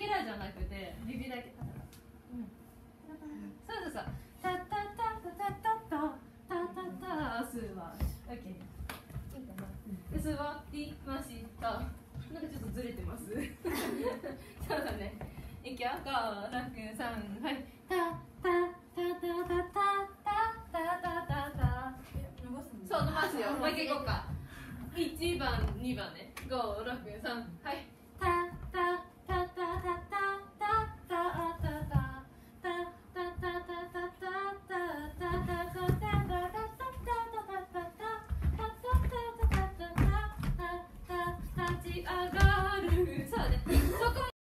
けラじゃなくて指だけ。そうそうそう。タタタタタタタタタタスは OK。いいかな。座りました。なんかちょっとずれてます。そうだね。いくよ。5、6、3、はい。タタタタタタタタタタ。そう伸ばすよ。もう一回いこうか。1番、2番ね。5、6、3、はい。